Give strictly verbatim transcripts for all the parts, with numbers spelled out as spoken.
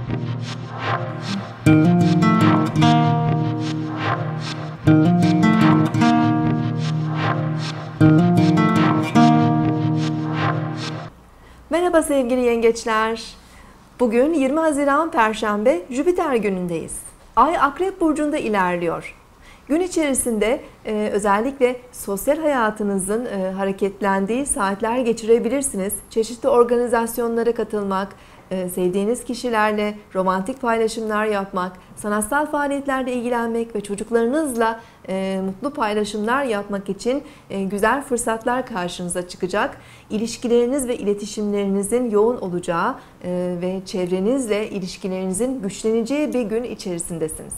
Merhaba sevgili yengeçler. Bugün yirmi Haziran Perşembe, Jüpiter günündeyiz. Ay Akrep Burcu'nda ilerliyor. Gün içerisinde e, özellikle sosyal hayatınızın e, hareketlendiği saatler geçirebilirsiniz. Çeşitli organizasyonlara katılmak, e, sevdiğiniz kişilerle romantik paylaşımlar yapmak, sanatsal faaliyetlerle ilgilenmek ve çocuklarınızla e, mutlu paylaşımlar yapmak için e, güzel fırsatlar karşınıza çıkacak. İlişkileriniz ve iletişimlerinizin yoğun olacağı e, ve çevrenizle ilişkilerinizin güçleneceği bir gün içerisindesiniz.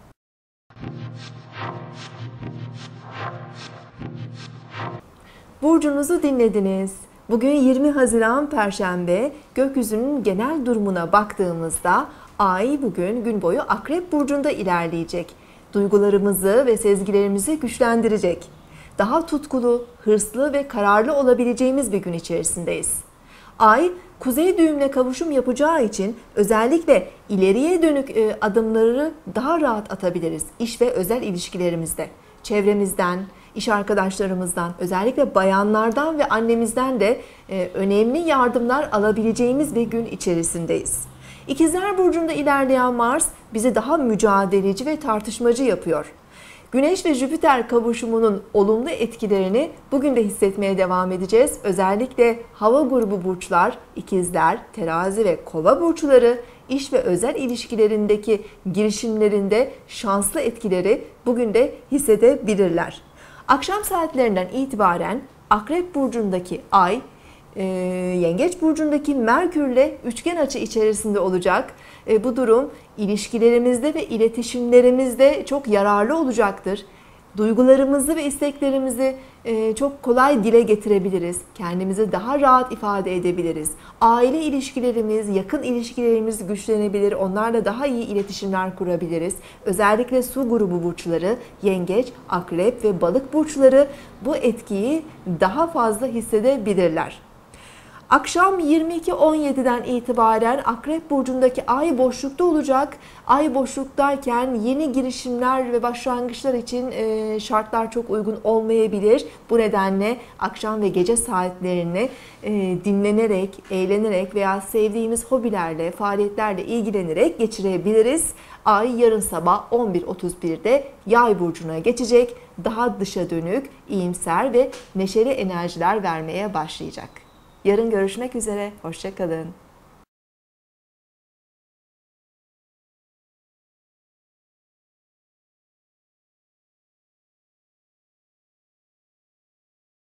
Burcunuzu dinlediniz. Bugün yirmi Haziran Perşembe, gökyüzünün genel durumuna baktığımızda Ay bugün gün boyu Akrep Burcu'nda ilerleyecek. Duygularımızı ve sezgilerimizi güçlendirecek. Daha tutkulu, hırslı ve kararlı olabileceğimiz bir gün içerisindeyiz. Ay, kuzey düğümle kavuşum yapacağı için özellikle ileriye dönük adımları daha rahat atabiliriz iş ve özel ilişkilerimizde. Çevremizden, iş arkadaşlarımızdan, özellikle bayanlardan ve annemizden de önemli yardımlar alabileceğimiz bir gün içerisindeyiz. İkizler Burcu'nda ilerleyen Mars bizi daha mücadeleci ve tartışmacı yapıyor. Güneş ve Jüpiter kavuşumunun olumlu etkilerini bugün de hissetmeye devam edeceğiz. Özellikle hava grubu burçlar, ikizler, terazi ve kova burçları iş ve özel ilişkilerindeki girişimlerinde şanslı etkileri bugün de hissedebilirler. Akşam saatlerinden itibaren Akrep Burcu'ndaki Ay, e, Yengeç Burcu'ndaki Merkür'le üçgen açı içerisinde olacak. E, bu durum ilişkilerimizde ve iletişimlerimizde çok yararlı olacaktır. Duygularımızı ve isteklerimizi e, çok kolay dile getirebiliriz. Kendimizi daha rahat ifade edebiliriz. Aile ilişkilerimiz, yakın ilişkilerimiz güçlenebilir. Onlarla daha iyi iletişimler kurabiliriz. Özellikle su grubu burçları, yengeç, akrep ve balık burçları bu etkiyi daha fazla hissedebilirler. Akşam yirmi iki on yedi'den itibaren Akrep Burcu'ndaki Ay boşlukta olacak. Ay boşluktayken yeni girişimler ve başlangıçlar için şartlar çok uygun olmayabilir. Bu nedenle akşam ve gece saatlerini dinlenerek, eğlenerek veya sevdiğimiz hobilerle, faaliyetlerle ilgilenerek geçirebiliriz. Ay yarın sabah on bir otuz bir'de Yay Burcu'na geçecek. Daha dışa dönük, iyimser ve neşeli enerjiler vermeye başlayacak. Yarın görüşmek üzere. Hoşça kalın.